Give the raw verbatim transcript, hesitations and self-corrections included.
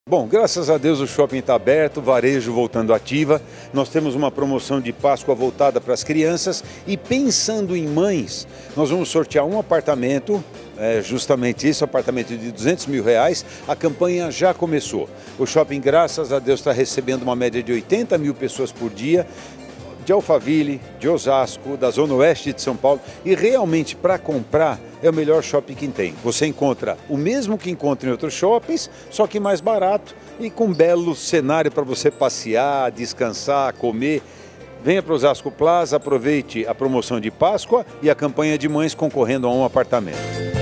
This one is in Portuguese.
Bom, graças a Deus o shopping está aberto, o varejo voltando ativa. Nós temos uma promoção de Páscoa voltada para as crianças e pensando em mães, nós vamos sortear um apartamento, é justamente isso, apartamento de duzentos mil reais. A campanha já começou. O shopping, graças a Deus, está recebendo uma média de oitenta mil pessoas por dia, de Alphaville, de Osasco, da Zona Oeste de São Paulo, e realmente para comprar é o melhor shopping que tem. Você encontra o mesmo que encontra em outros shoppings, só que mais barato e com um belo cenário para você passear, descansar, comer. Venha para o Osasco Plaza, aproveite a promoção de Páscoa e a campanha de mães concorrendo a um apartamento.